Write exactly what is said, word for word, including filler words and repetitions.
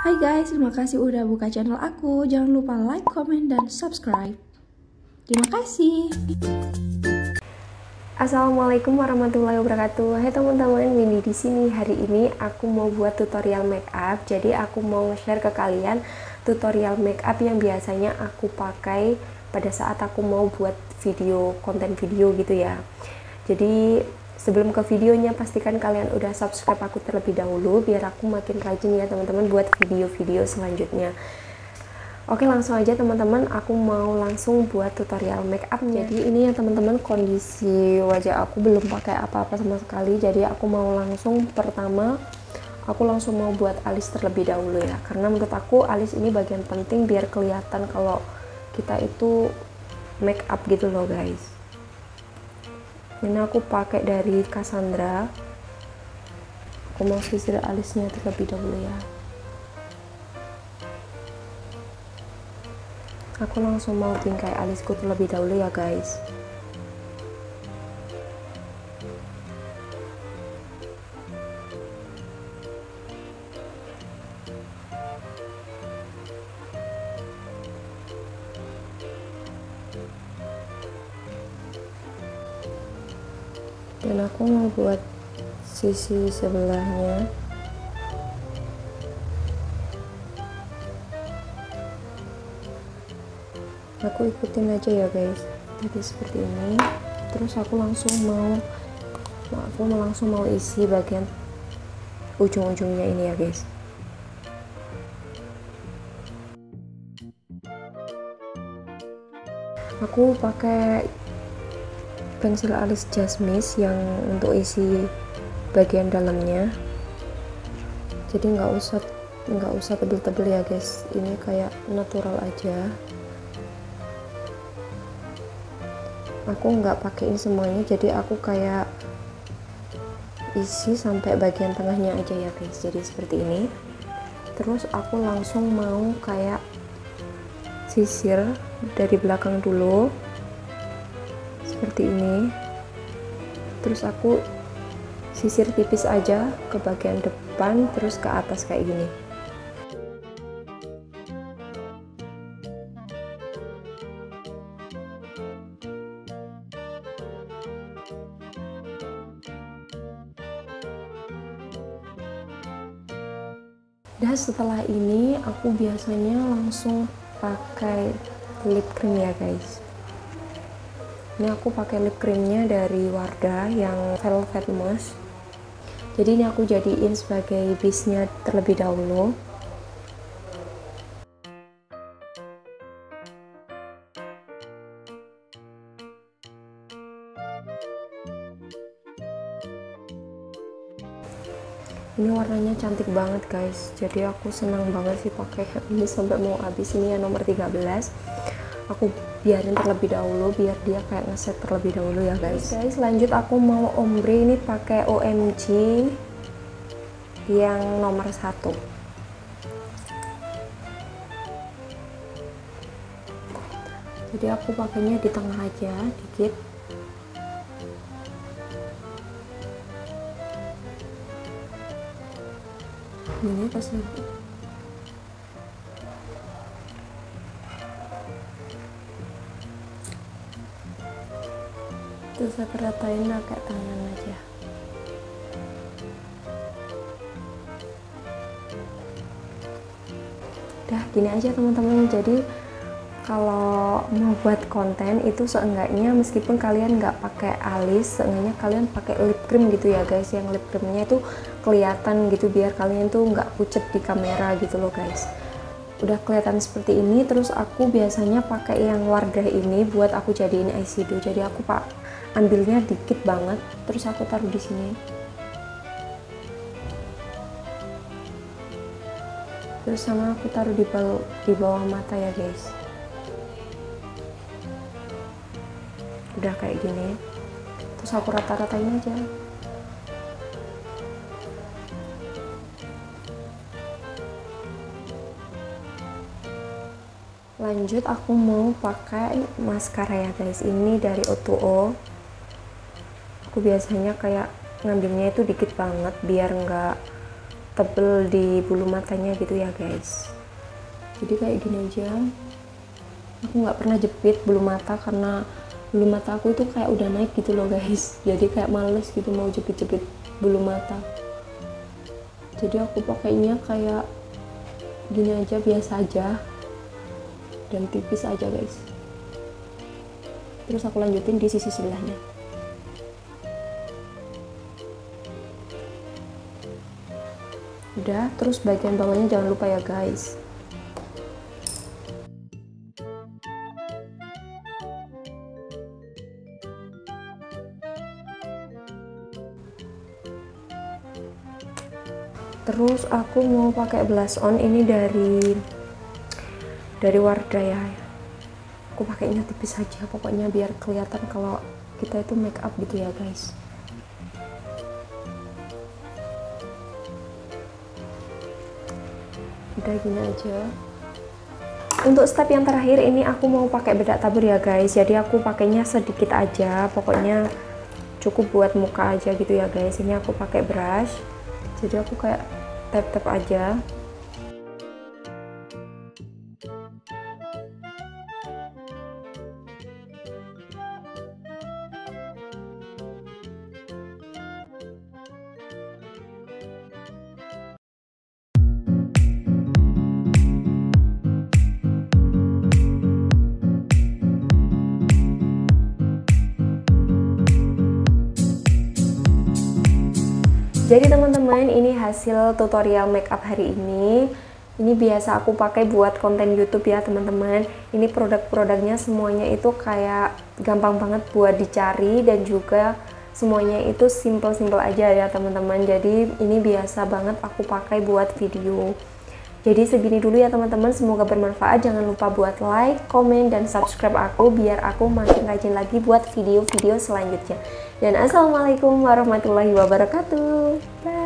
Hai guys, terima kasih udah buka channel aku. Jangan lupa like, comment, dan subscribe. Terima kasih. Assalamualaikum warahmatullahi wabarakatuh. Hai teman-teman, Windy di sini. Hari ini aku mau buat tutorial make up. Jadi aku mau nge-share ke kalian tutorial make up yang biasanya aku pakai pada saat aku mau buat video, konten video gitu ya. Jadi sebelum ke videonya, pastikan kalian udah subscribe aku terlebih dahulu biar aku makin rajin ya teman-teman buat video-video selanjutnya. Oke, langsung aja teman-teman, aku mau langsung buat tutorial make up. Jadi ini ya teman-teman, kondisi wajah aku belum pakai apa-apa sama sekali. Jadi aku mau langsung, pertama aku langsung mau buat alis terlebih dahulu ya, karena menurut aku alis ini bagian penting biar kelihatan kalau kita itu make up gitu loh guys. Ini aku pakai dari Cassandra. Aku mau sisir alisnya terlebih dahulu ya. Aku langsung mau bingkai alisku terlebih dahulu ya guys. Dan aku mau buat sisi sebelahnya. Aku ikutin aja ya guys, jadi seperti ini. Terus aku langsung mau aku mau langsung mau isi bagian ujung-ujungnya ini ya guys. Aku pakai pensil alis Jasmine yang untuk isi bagian dalamnya. Jadi nggak usah nggak usah tebel-tebel ya guys, ini kayak natural aja. Aku nggak pakein semuanya, jadi aku kayak isi sampai bagian tengahnya aja ya guys, jadi seperti ini. Terus aku langsung mau kayak sisir dari belakang dulu seperti ini. Terus aku sisir tipis aja ke bagian depan, terus ke atas kayak gini. Dan setelah ini aku biasanya langsung pakai lip cream ya guys. Ini aku pakai lip creamnya dari Wardah yang Velvet Mousse. Jadi ini aku jadiin sebagai base-nya terlebih dahulu. Ini warnanya cantik banget guys, jadi aku senang banget sih pakai ini sampai mau habis. Ini yang nomor tiga belas. Aku biarin terlebih dahulu biar dia kayak ngeset terlebih dahulu ya guys. Guys, lanjut aku mau ombre ini pakai O M G yang nomor satu. Jadi aku pakainya di tengah aja dikit. Ini pas lagi. Terus aku ratain pakai tangan aja. Udah gini aja teman-teman. Jadi kalau mau buat konten itu seenggaknya meskipun kalian nggak pakai alis, seenggaknya kalian pakai lip cream gitu ya guys, yang lip creamnya itu kelihatan gitu biar kalian tuh nggak pucet di kamera gitu loh guys. Udah kelihatan seperti ini. Terus aku biasanya pakai yang Wardah ini buat aku jadiin eyeshadow. Jadi aku pak ambilnya dikit banget, terus aku taruh di sini. Terus sama aku taruh di bawah, di bawah mata ya guys. Udah kayak gini. Terus aku rata-ratain aja. Lanjut aku mau pakai maskara ya guys, ini dari O dua O. Aku biasanya kayak ngambilnya itu dikit banget biar nggak tebel di bulu matanya gitu ya guys. Jadi kayak gini aja. Aku nggak pernah jepit bulu mata karena bulu mata aku itu kayak udah naik gitu loh guys. Jadi kayak males gitu mau jepit-jepit bulu mata. Jadi aku pakainya kayak gini aja, biasa aja dan tipis aja guys. Terus aku lanjutin di sisi sebelahnya. Udah, terus bagian bawahnya jangan lupa ya guys. Terus aku mau pakai blush on ini dari dari Wardah ya. Aku pakainya tipis saja pokoknya biar kelihatan kalau kita itu make up gitu ya guys. Udah gini aja. Untuk step yang terakhir ini aku mau pakai bedak tabur ya guys. Jadi aku pakainya sedikit aja, pokoknya cukup buat muka aja gitu ya guys. Ini aku pakai brush. Jadi aku kayak tap-tap aja. Jadi teman-teman, ini hasil tutorial makeup hari ini. Ini biasa aku pakai buat konten YouTube ya teman-teman. Ini produk-produknya semuanya itu kayak gampang banget buat dicari dan juga semuanya itu simple-simple aja ya teman-teman. Jadi ini biasa banget aku pakai buat video. Jadi segini dulu ya teman-teman, semoga bermanfaat. Jangan lupa buat like, komen, dan subscribe aku biar aku makin rajin lagi buat video-video selanjutnya. Dan assalamualaikum warahmatullahi wabarakatuh. Bye.